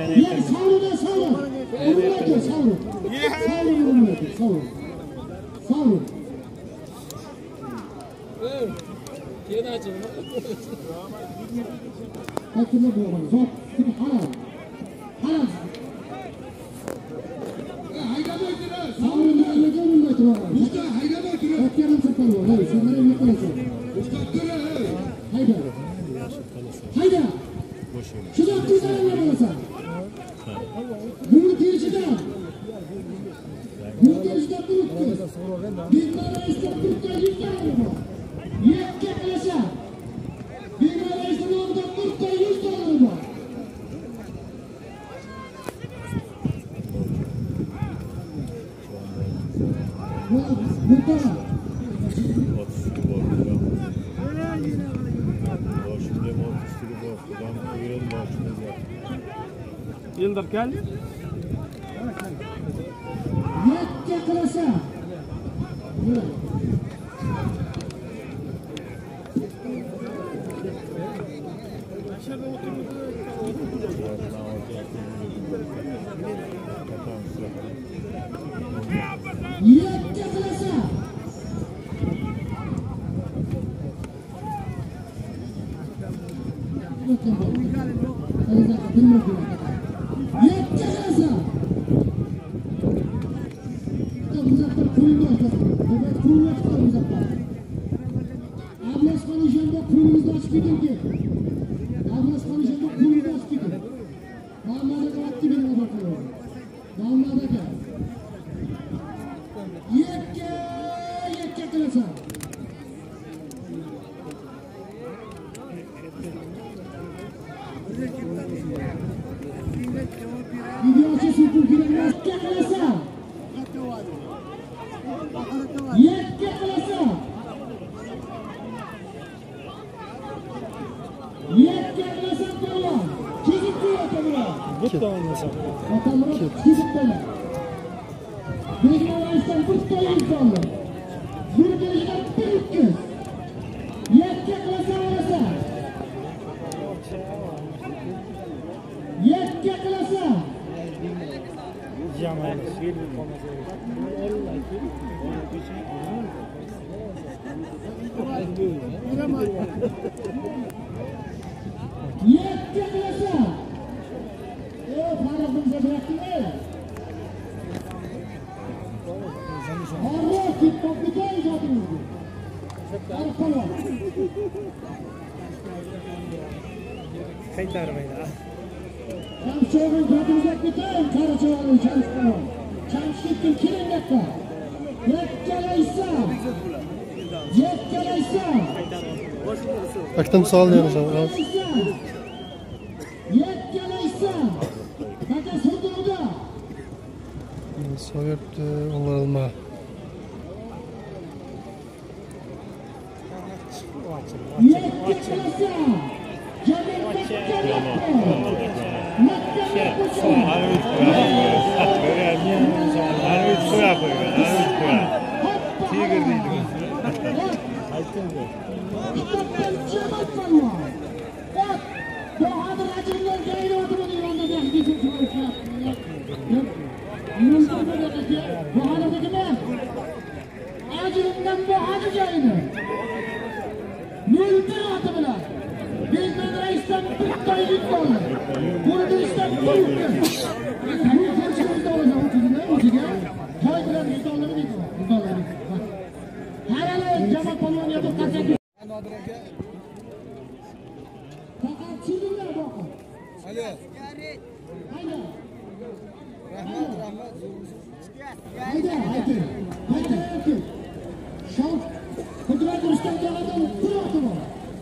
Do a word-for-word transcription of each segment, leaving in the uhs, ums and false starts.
Ya savruda savru. Savru savru. Savru savru. Savru. Yeni açılma. Hakime bu olan. Zor. Şimdi halal. Halal. Hayda bakıra. Savru ne ne görün bakıra. Usta hayda bakıra. Okyanın sapan var. Hayır, sen nereye yaklaşıyorsun? Usta dur. Hayda. Hayda. Şurada kızlar ne varsa. Bunu girişten. Bunu girişten duruttu. Bilmem işte duruttu yüzden olur. Yekke kalasa. Bilmem işte orada duruttu yüzden olur. Bu da. Yıldır gel. Yekke kalasa. Yekke kalasa. Yekke kalasa. Muzaffer pulunu açtı. Evet pulunu açtı Muzaffer. Ablas konuşanda pulumuzu açtı ki. Ablas konuşanda pulumuzu açtı ki. Dağlarda kapattı bir Muzaffer. Dağlarda gel. Yekke yekke kalasa. Video açısı Türkiye'nin yekke kalasa. Yekke kalasa. Yekke kalasa kolla. Çizikti otamura. Butta olmasa. Otamura çizikti. Bilgi varsa butta insanlı. Bir gelişten bir ülke. Yekke kalasa varsa. Yekke kalasa. Jamal. Yekke kalasa. Eee Farah'ımıza bıraktın mı? Allah ki komplike icadınızdı. Arkalar. Kayıt arabayla. Çamşoğun kadınıza gidin, Karaçoğan'ın çalışmalı. Çamşık'ın kirindekler. Yekkelaysa. Yekkelaysa. Aktam sağlayalım sana. Yekkelaysa. Kaka surdurda. Sovyet onlar alma. Yekkelaysa. Acilden bu hacı cayını. Mültür adı bile. Bizden reisten bir kayıt oldu. Bunu reisten bir yükle. Bu karşımızda olacak otuzun ne otuzun? Kaydılar yüzde onları değil mi? Yüzde onları. Herhalde Cemal Palon yapıp kaçak. Fakat çizimler bakın. Alo. Haydi. Rahmet rahmet. Haydi haydi. Haydi haydi. Şov. Kudret Rüstem Cağat'ın kur atımı.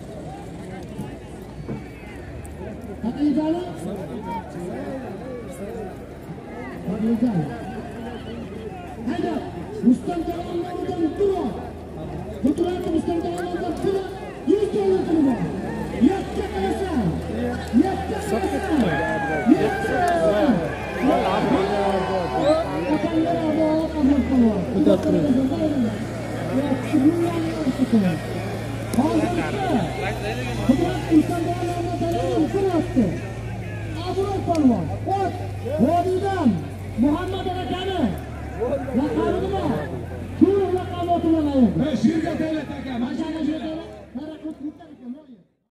Hadi idare. Hadi idare. Haydi. Rüstem Cağat'ın kur at. Kudret Rüstem Cağat'ın kur at. Yüz dolar kuru var. Yekke kalasa. Yekke kalasa. Yekke kalasa. Kudret Rüstem Kudret insanlarına dayanın kur attı. Abura polvon. O't. Vodiydan Muhammad